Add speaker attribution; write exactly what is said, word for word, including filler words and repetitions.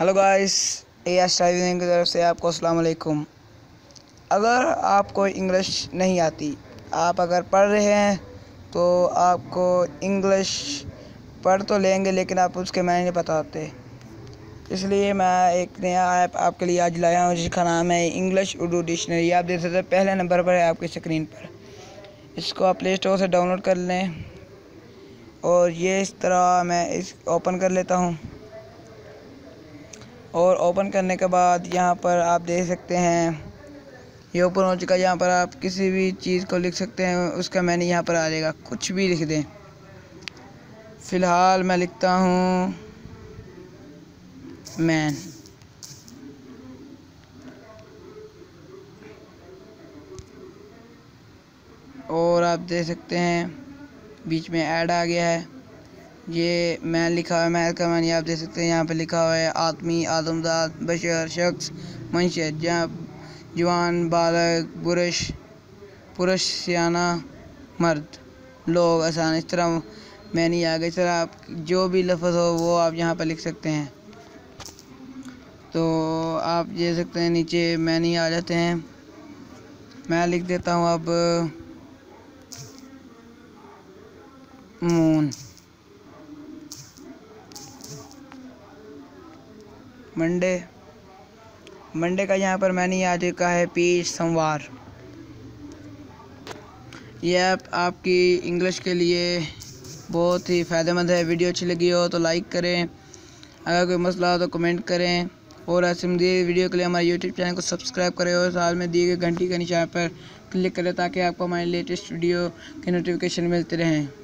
Speaker 1: Hello guys, S driving की तरफ से आपको अस्सलाम वालेकुम। अगर आपको इंग्लिश नहीं आती, आप अगर पढ़ रहे हैं तो आपको इंग्लिश पढ़ तो लेंगे लेकिन आप उसके मायने नहीं पता होते। इसलिए मैं एक नया ऐप आपके लिए आज लाया हूँ जिसका नाम है इंग्लिश उर्दू डिक्शनरी। आप देख सकते हैं पहले नंबर पर है आपकी स्क्रीन पर। इसको आप प्ले स्टोर से डाउनलोड कर लें और ये इस तरह मैं इस ओपन कर लेता हूँ। और ओपन करने के बाद यहाँ पर आप देख सकते हैं ये ओपन हो चुका है। यहाँ पर आप किसी भी चीज़ को लिख सकते हैं, उसका मैंने यहाँ पर आ जाएगा। कुछ भी लिख दें। फ़िलहाल मैं लिखता हूँ मैन। और आप देख सकते हैं बीच में ऐड आ गया है। ये मैन लिखा हुआ है, मैन का मैन आप देख सकते हैं यहाँ पे लिखा हुआ है आदमी, आदमजात, बशर, शख्स, मंशत, जहाँ जवान, बालक, पुरुष, पुरुष, सियाना, मर्द, लोग, आसान। इस तरह मैनी आ गई। इस तरह आप जो भी लफ्ज़ हो वो आप यहाँ पर लिख सकते हैं। तो आप देख सकते हैं नीचे मैनी आ जाते हैं। मैं लिख देता हूँ अब मून। मंडे, मंडे का यहाँ पर मैंने आ चुका है पीस, सोमवार। यह ऐप आपकी इंग्लिश के लिए बहुत ही फ़ायदेमंद है। वीडियो अच्छी लगी हो तो लाइक करें, अगर कोई मसला हो तो कमेंट करें और ऐसे मज़ीद वीडियो के लिए हमारे यूट्यूब चैनल को सब्सक्राइब करें और साथ में दिए गए घंटी के निशान पर क्लिक करें ताकि आपको हमारे लेटेस्ट वीडियो के नोटिफिकेशन मिलते रहें।